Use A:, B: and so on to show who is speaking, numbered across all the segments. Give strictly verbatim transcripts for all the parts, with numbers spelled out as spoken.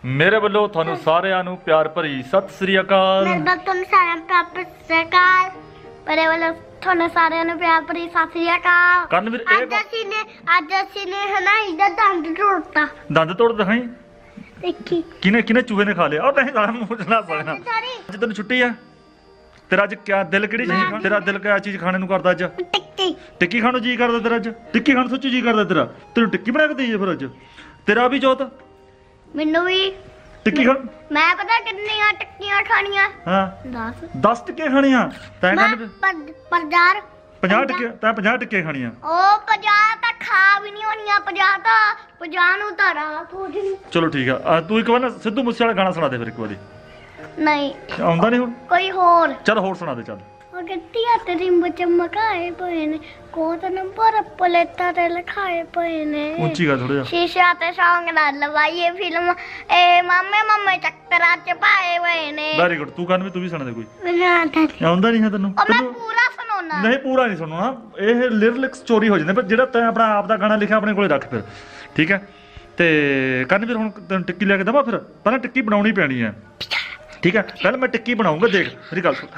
A: ਮੇਰੇ ਵੱਲੋਂ ਤੁਹਾਨੂੰ ਸਾਰਿਆਂ ਨੂੰ ਪਿਆਰ ਭਰੀ ਸਤਿ ਸ੍ਰੀ ਅਕਾਲ।
B: ਮੇਰੇ ਵੱਲੋਂ ਤੁਹਾਨੂੰ ਸਾਰਿਆਂ ਨੂੰ ਪਿਆਰ ਭਰੀ ਸਤਿ ਸ੍ਰੀ ਅਕਾਲ। ਮੇਰੇ ਵੱਲੋਂ ਤੁਹਾਨੂੰ ਸਾਰਿਆਂ ਨੂੰ ਪਿਆਰ ਭਰੀ ਸਤਿ ਸ੍ਰੀ ਅਕਾਲ।
A: ਕਰਨਵੀਰ ਇਹ
B: ਅੱਜ ਅਸੀਂ ਨੇ ਅੱਜ ਅਸੀਂ ਨੇ ਹਨਾ ਇਹਦਾ ਦੰਦ ਤੋੜਤਾ।
A: ਦੰਦ ਤੋੜ ਦਿਖਾਈ
B: ਦੇਖੀ
A: ਕਿਨੇ ਕਿਨੇ ਚੂਹੇ ਨੇ ਖਾ ਲਿਆ। ਉਹ ਨਹੀਂ ਸਾਰਾ ਮੂੰਹ ਚ ਨਾ ਸਕਣਾ। ਅੱਜ ਤੈਨੂੰ ਛੁੱਟੀ ਆ। ਤੇਰਾ ਅੱਜ ਕਿਆ ਦਿਲ ਕਿਹੜੀ ਚੀਜ਼ ਖਾਣ ਤੇਰਾ ਦਿਲ ਕਿਆ ਚੀਜ਼ ਖਾਣੇ ਨੂੰ ਕਰਦਾ ਅੱਜ?
B: ਟਿੱਕੀ
A: ਟਿੱਕੀ ਖਾਣ ਨੂੰ ਜੀ ਕਰਦਾ ਤੇਰਾ ਅੱਜ? ਟਿੱਕੀ ਖਾਣ ਸੱਚੀ ਜੀ ਕਰਦਾ ਤੇਰਾ? ਤੈਨੂੰ ਟਿੱਕੀ ਬਣਾ ਕੇ ਦੇਈਏ ਫਿਰ ਅੱਜ। ਤੇਰਾ ਵੀ ਜੋਤ
B: ਮੈਨੂੰ ਵੀ
A: ਟਿੱਕੀ ਖਾ।
B: ਮੈਂ ਪਤਾ ਕਿੰਨੀਆਂ ਟਿੱਕੀਆਂ ਖਾਣੀਆਂ?
A: ਹਾਂ
B: ਦਸ
A: ਦਸ ਟਿੱਕੇ ਖਾਣੀਆਂ ਤੈਂ ਕਹਿੰਦੇ
B: ਪੰਜਾਹ
A: ਪੰਜਾਹ ਟਿੱਕੇ ਤੈਂ ਪੰਜਾਹ ਟਿੱਕੇ ਖਾਣੀਆਂ।
B: ਉਹ ਪੰਜਾਹ ਤਾਂ ਖਾ ਵੀ ਨਹੀਂ ਹੋਣੀਆਂ। ਪੰਜਾਹ ਤਾਂ ਪੰਜਾਹ ਨੂੰ ਤਾਂ ਰਾਤ ਹੋ ਜਣੀ।
A: ਚਲੋ ਠੀਕ ਆ ਤੂੰ ਇੱਕ ਵਾਰ ਨਾ ਸਿੱਧੂ ਮੂਸੇ ਵਾਲਾ ਗਾਣਾ ਸੁਣਾ ਦੇ ਫਿਰ ਇੱਕ ਵਾਰੀ।
B: ਨਹੀਂ
A: ਆਉਂਦਾ ਨਹੀਂ ਹੁਣ?
B: ਕੋਈ ਹੋਰ
A: ਚੱਲ ਹੋਰ ਸੁਣਾ ਦੇ ਚੱਲ।
B: ਉਹ ਗੱਤੀਆਂ ਤੇ ਰਿੰਬ ਚਮਕਾਏ ਪਏ ਨੇ ਕੋਤ ਨੰਬਰ ਪਲੇਟਾਂ ਤੇ ਲਿਖਾਏ ਪਏ ਨੇ।
A: ਉੱਚੀ ਗਾ ਥੋੜਾ ਜਿਹਾ।
B: ਸ਼ੀਸ਼ਾ ਤੇ ਸੌਂਗ ਨਾਲ ਲਵਾਈਏ ਫਿਲਮ ਏ ਮਾਮੇ ਮਾਮੇ ਚੱਕਰਾਂ ਚ ਪਾਏ ਹੋਏ ਨੇ।
A: Very good. ਤੂੰ ਕਰਨ ਵੀ ਤੂੰ ਵੀ ਸੁਣਾ ਦੇ ਕੋਈ।
B: ਮੈਨੂੰ ਆਉਂਦਾ ਨੀ।
A: ਆਉਂਦਾ ਨਹੀਂ ਹੈ ਤੈਨੂੰ?
B: ਉਹ ਮੈਂ ਪੂਰਾ ਸੁਣਾਉਣਾ।
A: ਨਹੀਂ ਪੂਰਾ ਨਹੀਂ ਸੁਣਨਾ। ਇਹ ਲਿਰਿਕਸ ਚੋਰੀ ਹੋ ਜਾਂਦੇ ਪਰ ਜਿਹੜਾ ਤੈਂ ਆਪਣਾ ਆਪ ਦਾ ਗਾਣਾ ਲਿਖਿਆ ਆਪਣੇ ਕੋਲੇ ਰੱਖ ਫਿਰ ਠੀਕ ਹੈ। ਤੇ ਕਰਨ ਵੀਰ ਹੁਣ ਤੈਨੂੰ ਟਿੱਕੀ ਲੈ ਕੇ ਦੇਵਾਂ ਫਿਰ? ਪਹਿਲਾਂ ਟਿੱਕੀ ਬਣਾਉਣੀ ਪੈਣੀ ਹੈ ਠੀਕ ਹੈ। ਪਹਿਲਾਂ ਮੈਂ ਟਿੱਕੀ ਬਣਾਉਂਗਾ। ਦੇਖ ਮੇਰੀ ਗੱਲ ਸੁਣ।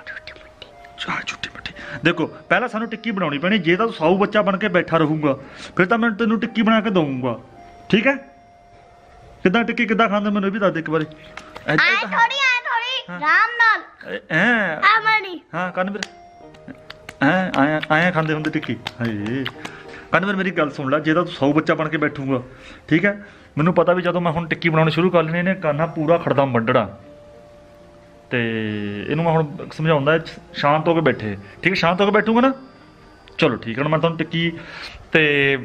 A: ਛੁੱਟੀ ਮੱਟੀ ਦੇਖੋ ਪਹਿਲਾਂ ਸਾਨੂੰ ਟਿੱਕੀ ਬਣਾਉਣੀ ਪੈਣੀ। ਜੇ ਤਾਂ ਤੂੰ ਸਾਊ ਬੱਚਾ ਬਣ ਕੇ ਬੈਠਾ ਰਹੂਗਾ ਫਿਰ ਤਾਂ ਮੈਂ ਤੈਨੂੰ ਟਿੱਕੀ ਬਣਾ ਕੇ ਦਊਂਗਾ ਠੀਕ ਹੈ। ਕਿੱਦਾਂ ਟਿੱਕੀ ਕਿੱਦਾਂ ਖਾਂਦੇ ਮੈਨੂੰ ਇਹ ਵੀ ਦੱਸ ਦੇ ਇੱਕ ਵਾਰੀ।
B: ਆਏ ਥੋੜੀ ਆਏ ਥੋੜੀ ਆਰਾਮ ਨਾਲ
A: ਐ
B: ਆਮਣੀ
A: ਹਾਂ ਕਰਨ ਵੀਰ ਐ ਆਇਆ ਆਇਆ ਖਾਂਦੇ ਹੁੰਦੇ ਟਿੱਕੀ। ਹਾਏ ਕਰਨ ਵੀਰ ਮੇਰੀ ਗੱਲ ਸੁਣ ਲੈ। ਜੇ ਤਾਂ ਤੂੰ ਸਾਊ ਬੱਚਾ ਬਣ ਕੇ ਬੈਠੂਗਾ ਠੀਕ ਹੈ। ਮੈਨੂੰ ਪਤਾ ਵੀ ਜਦੋਂ ਮੈਂ ਹੁਣ ਟਿੱਕੀ ਬਣਾਉਣੀ ਸ਼ੁਰੂ ਕਰ ਲੈਣੀ ਇਹਨੇ ਕਾਨਾ ਪੂਰਾ ਖੜਦਾ ਵੱਢਣਾ ਤੇ ਇਹਨੂੰ ਮੈਂ ਹੁਣ ਸਮਝਾਉਂਦਾ ਸ਼ਾਂਤ ਹੋ ਕੇ ਬੈਠੇ ਠੀਕ ਹੈ। ਸ਼ਾਂਤ ਹੋ ਕੇ ਬੈਠੂਗਾ ਨਾ। ਚਲੋ ਠੀਕ ਹੈ। ਮੈਂ ਤੁਹਾਨੂੰ ਟਿੱਕੀ ਤੇ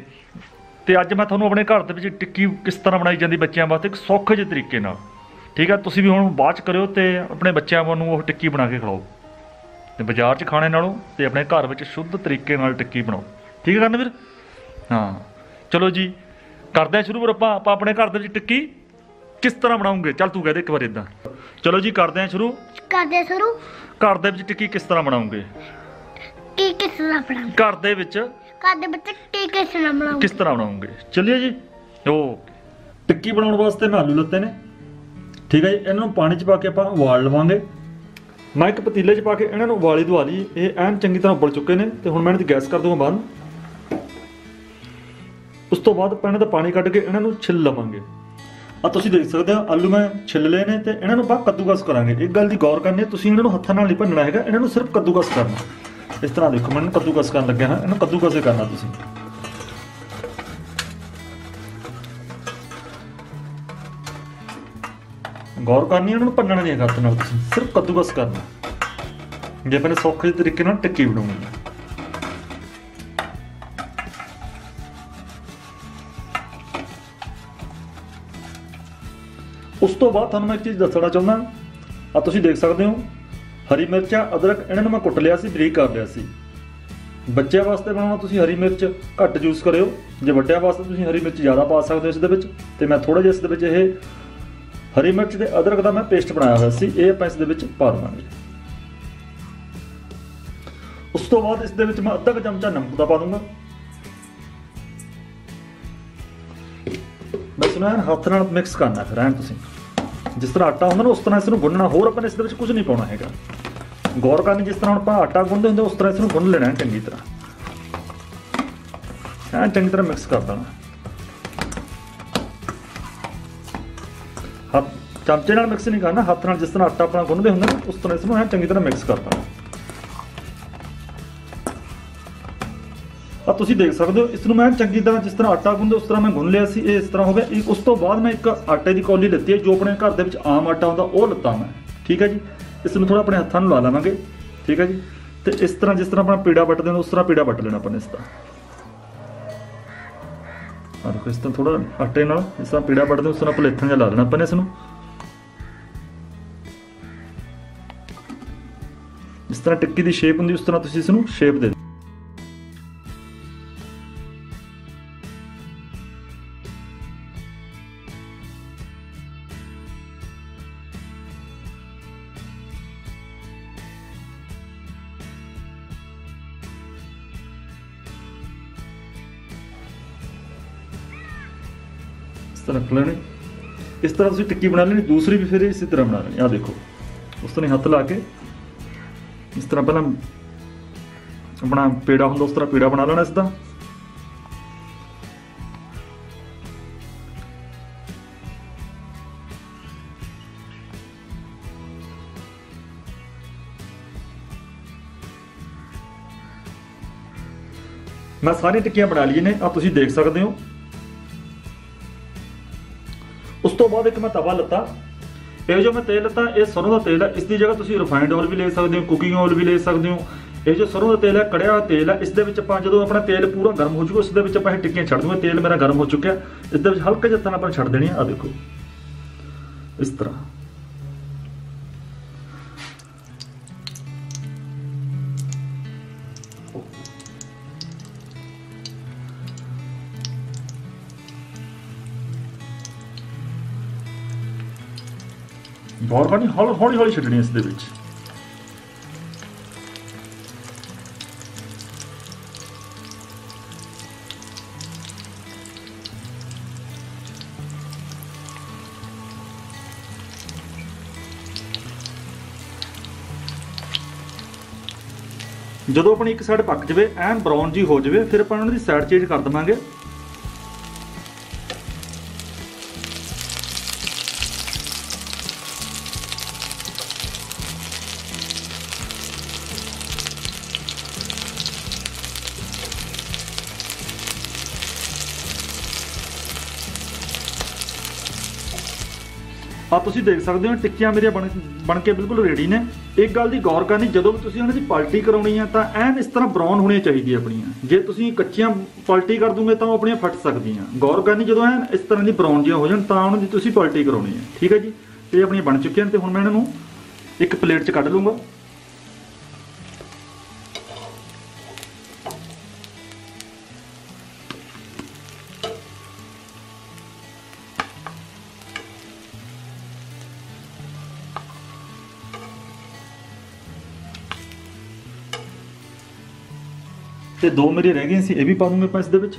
A: ਤੇ ਅੱਜ ਮੈਂ ਤੁਹਾਨੂੰ ਆਪਣੇ ਘਰ ਦੇ ਵਿੱਚ ਟਿੱਕੀ ਕਿਸ ਤਰ੍ਹਾਂ ਬਣਾਈ ਜਾਂਦੀ ਬੱਚਿਆਂ ਵਾਸਤੇ ਇੱਕ ਸੌਖੇ ਜਿਹੇ ਤਰੀਕੇ ਨਾਲ ਠੀਕ ਹੈ। ਤੁਸੀਂ ਵੀ ਹੁਣ ਬਾਅਦ 'ਚ ਕਰਿਓ ਤੇ ਆਪਣੇ ਬੱਚਿਆਂ ਨੂੰ ਉਹ ਟਿੱਕੀ ਬਣਾ ਕੇ ਖਿਲਾਓ ਤੇ ਬਾਜ਼ਾਰ 'ਚ ਖਾਣੇ ਨਾਲੋਂ ਤੇ ਆਪਣੇ ਘਰ ਵਿੱਚ ਸ਼ੁੱਧ ਤਰੀਕੇ ਨਾਲ ਟਿੱਕੀ ਬਣਾਓ ਠੀਕ ਹੈ ਕਰਨ ਵੀਰ। ਹਾਂ ਚਲੋ ਜੀ ਕਰਦੇ ਹਾਂ ਸ਼ੁਰੂ। ਫਿਰ ਆਪਾਂ ਆਪਾਂ ਆਪਣੇ ਘਰ ਦੇ ਵਿੱਚ ਟਿੱਕੀ ਕਿਸ ਤਰ੍ਹਾਂ ਬਣਾਉਂਗੇ? ਚੱਲ ਤੂੰ ਕਹਿ ਦੇ ਇੱਕ ਵਾਰ ਇਦਾਂ। ਚਲੋ ਜੀ ਕਰਦੇ ਹਾਂ ਸ਼ੁਰੂ।
B: ਕਰਦੇ ਸ਼ੁਰੂ।
A: ਘਰ ਦੇ ਵਿੱਚ ਟਿੱਕੀ ਕਿਸ ਤਰ੍ਹਾਂ ਬਣਾਉਂਗੇ?
B: ਕੀ ਕਿਸ ਤਰ੍ਹਾਂ ਬਣਾਉਂਗੇ?
A: ਘਰ ਦੇ ਵਿੱਚ
B: ਘਰ ਦੇ ਵਿੱਚ ਕੀ ਕਿਸ ਤਰ੍ਹਾਂ ਬਣਾਉਂਗੇ?
A: ਕਿਸ ਤਰ੍ਹਾਂ ਬਣਾਉਂਗੇ? ਚਲਿਏ ਜੀ। ਉਹ ਟਿੱਕੀ ਬਣਾਉਣ ਵਾਸਤੇ ਮੈਂ ਆਲੂ ਲੱਤੇ ਨੇ ਠੀਕ ਹੈ ਜੀ। ਇਹਨਾਂ ਨੂੰ ਪਾਣੀ 'ਚ ਪਾ ਕੇ ਆਪਾਂ ਉਬਾਲ ਲਵਾਂਗੇ। ਮੈਂ ਇੱਕ ਪਤੀਲੇ 'ਚ ਪਾ ਕੇ ਇਹਨਾਂ ਨੂੰ ਉਬਾਲੀ ਦਵਾ ਲਈ। ਇਹ ਐਨ ਚੰਗੀ ਤਰ੍ਹਾਂ ਉਬਲ ਚੁੱਕੇ ਨੇ ਤੇ ਹੁਣ ਮੈਂ ਇਹਨਾਂ ਦੀ ਗੈਸ ਕਰ ਦੂੰਗਾ ਬੰਦ। ਉਸ ਤੋਂ ਬਾਅਦ ਆਪਾਂ ਇਹਨਾਂ ਦਾ ਪਾਣੀ ਕੱਢ ਕੇ ਇਹਨਾਂ ਨੂੰ ਛਿੱਲ ਲਵਾਂਗੇ। ਆ ਤੁਸੀਂ ਦੇਖ ਸਕਦੇ ਹੋ ਆਲੂ ਮੈਂ ਛਿੱਲ ਲਏ ਨੇ ਤੇ ਇਹਨਾਂ ਨੂੰ ਆਪਾਂ ਕੱਦੂਕਸ ਕਰਾਂਗੇ। ਇੱਕ ਗੱਲ ਦੀ ਗੌਰ ਕਰਨੀ ਹੈ ਤੁਸੀਂ ਇਹਨਾਂ ਨੂੰ ਹੱਥਾਂ ਨਾਲ ਨਹੀਂ ਭੰਨਣਾ ਹੈਗਾ। ਇਹਨਾਂ ਨੂੰ ਸਿਰਫ ਕੱਦੂਕਸ ਕਰਨਾ। ਇਸ ਤਰ੍ਹਾਂ ਦੇਖੋ ਮੈਂ ਕੱਦੂਕਸ ਕਰਨ ਲੱਗਿਆ ਹਾਂ। ਇਹਨੂੰ ਕੱਦੂਕਸ ਹੀ ਕਰਨਾ ਤੁਸੀਂ। ਗੌਰ ਕਰਨੀ ਇਹਨਾਂ ਨੂੰ ਭੰਨਣਾ ਨਹੀਂ ਹੈਗਾ ਹੱਥ ਨਾਲ। ਤੁਸੀਂ ਸਿਰਫ ਕੱਦੂਕਸ ਕਰਨਾ ਜੇ ਆਪਣੇ ਸੌਖੇ ਤਰੀਕੇ ਨਾਲ ਟਿੱਕੀ ਬਣਾਉਣੀ। ਉਸ ਤੋਂ ਬਾਅਦ ਤੁਹਾਨੂੰ ਮੈਂ ਇੱਕ ਚੀਜ਼ ਦੱਸਣਾ ਚਾਹੁੰਦਾ। ਆ ਤੁਸੀਂ ਦੇਖ ਸਕਦੇ ਹੋ ਹਰੀ ਮਿਰਚਾਂ ਅਦਰਕ ਇਹਨਾਂ ਨੂੰ ਮੈਂ ਕੁੱਟ ਲਿਆ ਸੀ ਬਰੀਕ ਕਰ ਲਿਆ ਸੀ। ਬੱਚਿਆਂ ਵਾਸਤੇ ਬਣਾਉਣਾ ਤੁਸੀਂ ਹਰੀ ਮਿਰਚ ਘੱਟ ਯੂਜ਼ ਕਰਿਓ। ਜੇ ਵੱਡਿਆਂ ਵਾਸਤੇ ਤੁਸੀਂ ਹਰੀ ਮਿਰਚ ਜ਼ਿਆਦਾ ਪਾ ਸਕਦੇ ਹੋ ਇਸ ਦੇ ਵਿੱਚ। ਤੇ ਮੈਂ ਥੋੜਾ ਜਿਹਾ ਇਸ ਦੇ ਵਿੱਚ ਇਹ ਹਰੀ ਮਿਰਚ ਤੇ ਅਦਰਕ ਦਾ ਮੈਂ ਪੇਸਟ ਬਣਾਇਆ ਹੋਇਆ ਸੀ ਇਹ ਆਪਾਂ ਇਸ ਦੇ ਵਿੱਚ ਪਾ ਦੇਵਾਂਗੇ। ਉਸ ਤੋਂ ਬਾਅਦ ਇਸ ਦੇ ਵਿੱਚ ਮੈਂ ਅੱਧਾ ਕੁ ਚਮਚਾ ਨਮਕ ਦਾ ਪਾ ਦੂੰਗਾ। ਬਸ ਨਾ ਹੱਥ ਨਾਲ ਮਿਕਸ ਕਰਨਾ ਫਿਰ ਐਨ ਤੁਸੀਂ ਜਿਸ ਤਰ੍ਹਾਂ ਆਟਾ ਹੁੰਦਾ ਨਾ ਉਸ ਤਰ੍ਹਾਂ ਇਸ ਨੂੰ ਗੁੰਨਣਾ। ਹੋਰ ਆਪਾਂ ਇਸ ਦੇ ਵਿੱਚ ਕੁਝ ਨਹੀਂ ਪਾਉਣਾ ਹੈਗਾ। ਗੌਰ ਕਰਨੀ ਜਿਸ ਤਰ੍ਹਾਂ ਹੁਣ ਆਪਾਂ ਆਟਾ ਗੁੰਨਦੇ ਹੁੰਦੇ ਉਸ ਤਰ੍ਹਾਂ ਇਸ ਨੂੰ ਗੁੰਨ ਲੈਣਾ ਚੰਗੀ ਤਰ੍ਹਾਂ ਐਨ ਚੰਗੀ ਤਰ੍ਹਾਂ ਮਿਕਸ ਕਰ ਦੇਣਾ। ਹੱਥ ਚਮਚੇ ਨਾਲ ਮਿਕਸ ਨਹੀਂ ਕਰਨਾ। ਹੱਥ ਨਾਲ ਜਿਸ ਤਰ੍ਹਾਂ ਆਟਾ ਆਪਣਾ ਗੁੰਨਦੇ ਹੁੰਦੇ ਨਾ ਉਸ ਤਰ੍ਹਾਂ ਇਸ ਨੂੰ ਐਨ ਚੰਗੀ ਤਰ੍ਹਾਂ ਮਿਕਸ ਕਰ ਦੇਣਾ। ਆ ਤੁਸੀਂ ਦੇਖ ਸਕਦੇ ਹੋ ਇਸ ਨੂੰ ਮੈਂ ਚੰਗੀ ਤਰ੍ਹਾਂ ਜਿਸ ਤਰ੍ਹਾਂ ਆਟਾ ਗੁੰਨਦੇ ਉਸ ਤਰ੍ਹਾਂ ਮੈਂ ਗੁੰਨ ਲਿਆ ਸੀ। ਇਹ ਇਸ ਤਰ੍ਹਾਂ ਹੋ ਗਿਆ। ਉਸ ਤੋਂ ਬਾਅਦ ਮੈਂ ਇੱਕ ਆਟੇ ਦੀ ਕੌਲੀ ਲਿੱਤੀ ਹੈ ਜੋ ਆਪਣੇ ਘਰ ਦੇ ਵਿੱਚ ਆਮ ਆਟਾ ਹੁੰਦਾ ਉਹ ਲਿੱਤਾ ਮੈਂ ਠੀਕ ਹੈ ਜੀ। ਇਸ ਨੂੰ ਥੋੜਾ ਆਪਣੇ ਹੱਥਾਂ ਨੂੰ ਲਾ ਲਵਾਂਗੇ ਠੀਕ ਹੈ ਜੀ। ਤੇ ਇਸ ਤਰ੍ਹਾਂ ਜਿਸ ਤਰ੍ਹਾਂ ਆਪਣਾ ਪੀੜਾ ਵੱਟਦੇ ਨੇ ਉਸ ਤਰ੍ਹਾਂ ਪੀੜਾ ਵੱਟ ਲੈਣਾ ਆਪਾਂ ਨੇ ਇਸ ਦਾ। ਆ ਦੇਖੋ ਇਸ ਤਰ੍ਹਾਂ ਥੋੜਾ ਆਟੇ ਨਾਲ ਇਸ ਤਰ੍ਹਾਂ ਪੀੜਾ ਵੱਟਦੇ ਉਸ ਤਰ੍ਹਾਂ ਪਲੇਥਾਂ ਜਿਹਾ ਲਾ ਲੈਣਾ ਆਪਾਂ ਨੇ ਇਸ ਨੂੰ। ਇਸ ਤਰ੍ਹਾਂ ਟਿੱਕੀ ਦੀ ਸ਼ੇਪ ਹੁੰਦੀ ਉਸ ਤਰ੍ਹਾਂ ਤੁਸੀਂ ਇਸ ਨੂੰ ਸ਼ੇਪ ਦੇ ਦਿਓ। ਇਸ ਤਰ੍ਹਾਂ ਰੱਖ ਲੈਣੇ। इस तरह तुसीं टिक्की बना लेनी। दूसरी भी फिर इसी तरह बना लेनी। आ देखो उस तरह हत्थ ला के इस तरह पहला अपना पेड़ा हुंदा उस तरह पेड़ा बना लेना इसदा। मैं सारी टिक्कियां बना ली ने, आप तुसीं देख सकते हो। उस तो बाद एक मैं तवा लता, ये जो मैं तेल लता ये सरों का तेल है। इसकी जगह तुसीं रिफाइंड ऑयल भी ले सकते हो, कुकिंग ऑयल भी ले सकते हो। ये जो सरों का तेल है कड़िया हुआ तेल है। इस दे विच आपां जदों अपना तेल पूरा गर्म हो जाऊगा, इस दे विच आपां टिक्कियां छड्ड दूंगे। तेल मेरा गर्म हो चुका है, इस दे विच हल्का जिहा हत्थां नाल आपां छड्ड देनी है। आ देखो इस तरह गौर करनी, हौली हौली हौली छड्डनी इस दे विच। ਜਦੋਂ ਆਪਣੀ ਇੱਕ ਸਾਈਡ ਪੱਕ ਜਾਵੇ, ਐਨ ਬਰਾਊਨ ਜੀ ਹੋ ਜਾਵੇ, ਫਿਰ ਆਪਾਂ ਉਹਨਾਂ ਦੀ ਸਾਈਡ ਚੇਂਜ ਕਰ ਦੇਵਾਂਗੇ। ਆ ਤੁਸੀਂ ਦੇਖ ਸਕਦੇ ਹੋ ਟਿੱਕੀਆਂ ਮੇਰੀਆਂ ਬਣ ਬਣ ਕੇ ਬਿਲਕੁਲ ਰੈਡੀ ਨੇ। ਇੱਕ ਗੱਲ ਦੀ ਗੌਰ ਕਰਨੀ, ਜਦੋਂ ਵੀ ਤੁਸੀਂ ਉਹਨਾਂ ਦੀ ਪਲਟੀ ਕਰਾਉਣੀ ਆ ਤਾਂ ਐਨ ਇਸ ਤਰ੍ਹਾਂ ਬਰਾਊਨ ਹੋਣੀਆਂ ਚਾਹੀਦੀਆਂ ਆਪਣੀਆਂ। ਜੇ ਤੁਸੀਂ ਕੱਚੀਆਂ ਪਲਟੀ ਕਰ ਦੂੰਗੇ ਤਾਂ ਉਹ ਆਪਣੀਆਂ ਫਟ ਸਕਦੀਆਂ। ਗੌਰ ਕਰਨੀ, ਜਦੋਂ ਐਨ ਇਸ ਤਰ੍ਹਾਂ ਦੀ ਬਰਾਊਨ ਜਿਹੀਆਂ ਹੋ ਜਾਣ ਤਾਂ ਉਹਨਾਂ ਦੀ ਤੁਸੀਂ ਪਲਟੀ ਕਰਾਉਣੀ ਹੈ। ਠੀਕ ਹੈ ਜੀ, ਇਹ ਆਪਣੀਆਂ ਬਣ ਚੁੱਕੀਆਂ ਨੇ ਤੇ ਹੁਣ ਮੈਂ ਇਹਨਾਂ ਨੂੰ ਇੱਕ ਪਲੇਟ 'ਚ ਕੱਢ ਲੂੰਗਾ। ਤੇ ਦੋ ਮੇਰੇ ਰਹਿ ਗਏ ਸੀ, ਇਹ ਵੀ ਪਾ ਦੂੰਗੇ ਆਪਾਂ ਇਸ ਦੇ ਵਿੱਚ।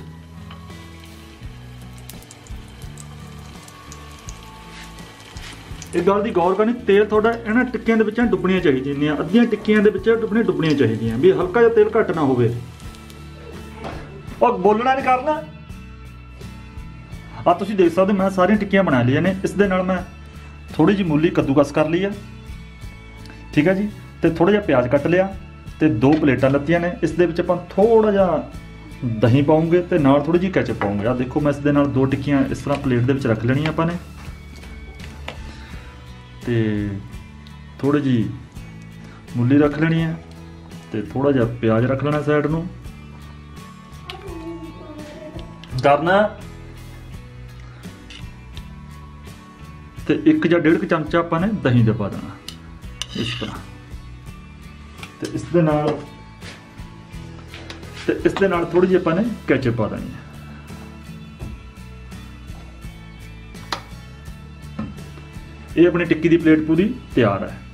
A: ਇਹ ਗੱਲ ਦੀ ਗੌਰ ਕਰਨੀ, ਤੇਲ ਤੁਹਾਡਾ ਇਹਨਾਂ ਟਿੱਕੀਆਂ ਦੇ ਵਿੱਚ ਡੁੱਬਣੀਆਂ ਚਾਹੀਦੀਆਂ ਨੇ। ਅੱਧੀਆਂ ਟਿੱਕੀਆਂ ਦੇ ਵਿੱਚ ਡੁੱਬਣੀਆਂ ਡੁੱਬਣੀਆਂ ਚਾਹੀਦੀਆਂ, ਵੀ ਹਲਕਾ ਜਿਹਾ ਤੇਲ ਘੱਟ ਨਾ ਹੋਵੇ। ਔਰ ਬੋਲਣਾ ਨਹੀਂ ਕਰਨਾ। ਆ ਤੁਸੀਂ ਦੇਖ ਸਕਦੇ ਮੈਂ ਸਾਰੀਆਂ ਟਿੱਕੀਆਂ ਬਣਾ ਲਈਆਂ ਨੇ। ਇਸ ਦੇ ਨਾਲ ਮੈਂ ਥੋੜੀ ਜਿਹੀ ਮੂਲੀ ਕੱਦੂਕਸ ਕਰ ਲਈ ਆ। ਠੀਕ ਹੈ ਜੀ, ਤੇ ਥੋੜਾ ਜਿਹਾ ਪਿਆਜ਼ ਕੱਟ ਲਿਆ ਤੇ ਦੋ ਪਲੇਟਾਂ ਲੱਤੀਆਂ ਨੇ। ਇਸ ਦੇ ਵਿੱਚ ਆਪਾਂ ਥੋੜਾ ਜਿਹਾ ਦਹੀਂ ਪਾਉਂਗੇ ਤੇ ਨਾਲ ਥੋੜੀ ਜਿਹੀ ਕੈਚਅਪ ਪਾਉਂਗੇ। ਆ ਦੇਖੋ ਮੈਂ ਇਸ ਦੇ ਨਾਲ ਦੋ ਟਿੱਕੀਆਂ ਇਸ ਤਰ੍ਹਾਂ ਪਲੇਟ ਦੇ ਵਿੱਚ ਰੱਖ ਲੈਣੀਆਂ ਆਪਾਂ ਨੇ, ਤੇ ਥੋੜੀ ਜਿਹੀ ਮੂਲੀ ਰੱਖ ਲੈਣੀ ਹੈ ਤੇ ਥੋੜਾ ਜਿਹਾ ਪਿਆਜ਼ ਰੱਖ ਲੈਣਾ ਸਾਈਡ ਨੂੰ। ਕਰਨਾ ਤੇ ਇੱਕ ਜਾਂ ਡੇਢ ਕੁ ਚਮਚਾ ਆਪਾਂ ਨੇ ਦਹੀਂ ਦਾ ਪਾ ਦੇਣਾ ਇਸ ਤਰ੍ਹਾਂ। ਤੇ ਇਸ ਦੇ ਨਾਲ ਤੇ ਇਸ ਦੇ ਨਾਲ ਥੋੜੀ ਜਿਹੀ ਆਪਾਂ ਨੇ ਕੈਚਅਪ ਪਾ ਦੇਣੀ ਹੈ। ਇਹ ਆਪਣੀ ਟਿੱਕੀ ਦੀ ਪਲੇਟ ਪੂਰੀ ਤਿਆਰ ਹੈ।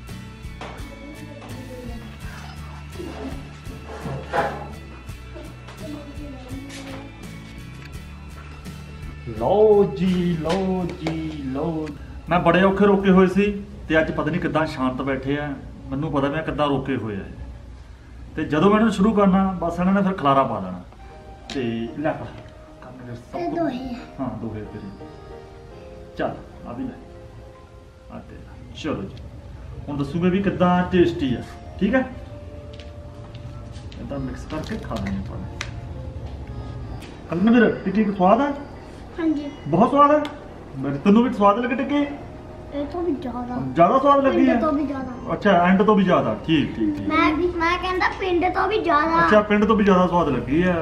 A: ਲਓ ਜੀ ਲਓ ਜੀ ਲਓ। ਮੈਂ ਬੜੇ ਔਖੇ ਰੋਕੇ ਹੋਏ ਸੀ ਤੇ ਅੱਜ ਪਤਾ ਨਹੀਂ ਕਿੱਦਾਂ ਸ਼ਾਂਤ ਬੈਠੇ ਆ। ਮੈਨੂੰ ਪਤਾ ਮੈਂ ਕਿੱਦਾਂ ਰੋਕੇ ਹੋਏ ਆ। ਤੇ ਜਦੋਂ ਮੈਂ ਇਹਨੂੰ ਸ਼ੁਰੂ ਕਰਨਾ ਬਸ ਇਹਨਾਂ ਨੇ ਫਿਰ ਖਲਾਰਾ ਪਾ ਦੇਣਾ। ਤੇ ਲੈ ਕੰਮ ਸਭ ਤੋਂ ਹਾਂ ਦੋਹੇ ਤੇਰੇ ਚੱਲ ਆ ਵੀ ਲੈ ਆ ਤੇਰਾ। ਚਲੋ ਜੀ ਹੁਣ ਦੱਸੂਗੇ ਵੀ ਕਿੱਦਾਂ ਟੇਸਟੀ ਆ। ਠੀਕ ਹੈ, ਇਦਾਂ ਮਿਕਸ ਕਰਕੇ ਖਾ ਲੈਣੇ ਆਪਾਂ ਨੇ। ਕਲਮਵੀਰ ਟਿੱਕੀ ਸਵਾਦ ਆ? ਹਾਂਜੀ ਬਹੁਤ ਸਵਾਦ ਹੈ। ਮੇਰੇ ਤੈਨੂੰ ਵੀ ਸਵਾਦ ਲੱਗੇ ਟਿੱਕੀ?
B: ਇਹ ਤੋਂ ਵੀ ਜ਼ਿਆਦਾ
A: ਜ਼ਿਆਦਾ ਸਵਾਦ ਲੱਗੀ ਹੈ?
B: ਪਿੰਡ ਤੋਂ ਵੀ ਜ਼ਿਆਦਾ।
A: ਅੱਛਾ ਐਂਡ ਤੋਂ ਵੀ ਜ਼ਿਆਦਾ। ਠੀਕ ਠੀਕ ਠੀਕ।
B: ਮੈਂ ਮੈਂ ਕਹਿੰਦਾ ਪਿੰਡ ਤੋਂ ਵੀ ਜ਼ਿਆਦਾ।
A: ਅੱਛਾ ਪਿੰਡ ਤੋਂ ਵੀ ਜ਼ਿਆਦਾ ਸਵਾਦ ਲੱਗੀ ਹੈ।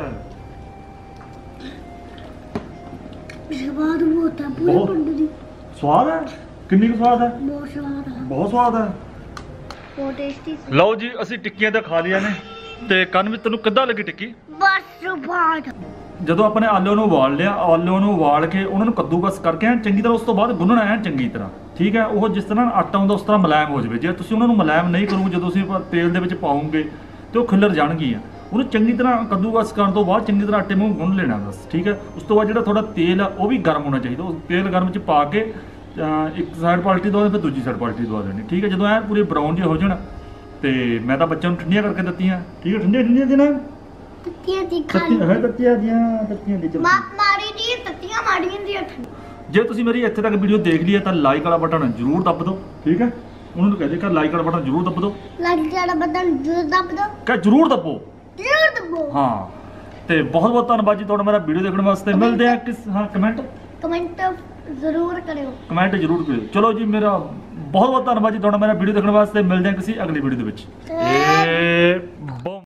B: ਸਵਾਦ ਬਹੁਤ ਹੈ ਪੂਰੇ ਪਿੰਡ ਦੀ।
A: ਸਵਾਦ ਹੈ? ਕਿੰਨੀ ਕੁ ਸਵਾਦ ਹੈ?
B: ਬਹੁਤ ਸਵਾਦ ਹੈ।
A: ਬਹੁਤ ਸਵਾਦ ਹੈ।
B: ਬਹੁਤ ਟੇਸਟੀ।
A: ਲਓ ਜੀ ਅਸੀਂ ਟਿੱਕੀਆਂ ਤਾਂ ਖਾ ਲਈਆਂ ਨੇ। ਤੇ ਕੰਨ ਵਿੱਚ ਤੈਨੂੰ ਕਿੱਦਾਂ ਲੱਗੀ ਟਿੱਕੀ?
B: ਬਸ ਸਵਾਦ।
A: ਜਦੋਂ ਆਪਣੇ ਆਲੂ ਨੂੰ ਉਬਾਲ ਲਿਆ, ਆਲੂ ਨੂੰ ਉਬਾਲ ਕੇ ਉਹਨਾਂ ਨੂੰ ਕੱਦੂਕਸ ਕਰਕੇ ਐਨ ਚੰਗੀ ਤਰ੍ਹਾਂ ਉਸ ਤੋਂ ਬਾਅਦ ਗੁੰਨਣਾ ਐਨ ਚੰਗੀ ਤਰ੍ਹਾਂ। ਠੀਕ ਹੈ, ਉਹ ਜਿਸ ਤਰ੍ਹਾਂ ਆਟਾ ਹੁੰਦਾ ਉਸ ਤਰ੍ਹਾਂ ਮੁਲਾਇਮ ਹੋ ਜਾਵੇ। ਜੇ ਤੁਸੀਂ ਉਹਨਾਂ ਨੂੰ ਮੁਲਾਇਮ ਨਹੀਂ ਕਰੋਗੇ, ਜਦੋਂ ਤੁਸੀਂ ਤੇਲ ਦੇ ਵਿੱਚ ਪਾਉਂਗੇ ਤੇ ਉਹ ਖਿੱਲਰ ਜਾਣਗੀਆਂ। ਉਹਨੂੰ ਚੰਗੀ ਤਰ੍ਹਾਂ ਕੱਦੂਕਸ ਕਰਨ ਤੋਂ ਬਾਅਦ ਚੰਗੀ ਤਰ੍ਹਾਂ ਆਟੇ ਨੂੰ ਗੁੰਨ ਲੈਣਾ ਬਸ। ਠੀਕ ਹੈ, ਉਸ ਤੋਂ ਬਾਅਦ ਜਿਹੜਾ ਤੁਹਾਡਾ ਤੇਲ ਆ ਉਹ ਵੀ ਗਰਮ ਹੋਣਾ ਚਾਹੀਦਾ। ਉਹ ਤੇਲ ਗਰਮ 'ਚ ਪਾ ਕੇ ਅਹ ਇੱਕ ਸਾਈਡ ਪਾਲਟੀ ਦਵਾ ਫਿਰ ਦੂਜੀ ਸਾਈਡ ਪਾਲਟੀ ਦਵਾ ਦੇਣੀ ਠੀਕ ਹੈ। ਜਦੋਂ ਐ ਪੂਰੇ ਬਰਾਊਨ ਜਿਹੇ ਹੋ ਜਾਣ ਤੇ ਮੈਂ ਤਾਂ ਬੱਚਿਆਂ ਨੂੰ ਠੰਡੀਆਂ ਕਰਕੇ ਦਿੱਤੀਆਂ ਠੀਕ ਹੈ। ਠੰਡੀਆਂ ਠੰਡੀਆਂ ਦੇ ਨਾ
B: ਤੱਤੀਆਂ ਦੀ ਖਾ
A: ਤੱਤੀਆਂ ਹੈ ਤੱਤੀਆਂ ਦੀਆਂ ਤੱਤੀਆਂ ਦੀ ਚਲੋ।
B: ਮਾ ਮਾਰੀ ਦੀ ਤੱਤੀਆਂ ਮਾਰੀਆਂ ਦੀ ਉੱਠ
A: ਜੇ ਤੁਸੀਂ ਮੇਰੀ ਇੱਥੇ ਤੱਕ ਵੀਡੀਓ ਦੇਖ ਲਈ ਹੈ ਤਾਂ ਲਾਈਕ ਵਾਲਾ ਬਟਨ ਜ਼ਰੂਰ ਦੱਬ ਦਿਓ ਠੀਕ ਹੈ। ਉਹਨਾਂ ਨੂੰ ਕਹਦੇ ਕਿ ਲਾਈਕ ਵਾਲਾ ਬਟਨ ਜ਼ਰੂਰ ਦੱਬ ਦਿਓ
B: ਲੱਗ ਜਾਣਾ ਬਦਨ ਜੁਰ ਦੱਬ ਦੋ
A: ਕਿ ਜ਼ਰੂਰ ਦੱਬੋ
B: ਜੁਰ ਦੱਬੋ।
A: ਹਾਂ ਤੇ ਬਹੁਤ ਬਹੁਤ ਧੰਨਵਾਦ ਜੀ ਤੁਹਾਡਾ ਮੇਰਾ ਵੀਡੀਓ ਦੇਖਣ ਵਾਸਤੇ। ਮਿਲਦੇ ਆ ਕਿਸ ਹਾਂ ਕਮੈਂਟ
B: ਕਮੈਂਟ ਜ਼ਰੂਰ ਕਰਿਓ
A: ਕਮੈਂਟ ਜ਼ਰੂਰ ਕਰਿਓ। ਚਲੋ ਜੀ ਮੇਰਾ ਬਹੁਤ ਬਹੁਤ ਧੰਨਵਾਦ ਜੀ ਤੁਹਾਡਾ ਮੇਰਾ ਵੀਡੀਓ ਦੇਖਣ ਵਾਸਤੇ। ਮਿਲਦੇ ਆ ਕਿਸੇ ਅਗਲੀ ਵੀਡੀਓ ਦੇ ਵਿੱਚ।
B: ਤੇ
A: ਏ ਬੋ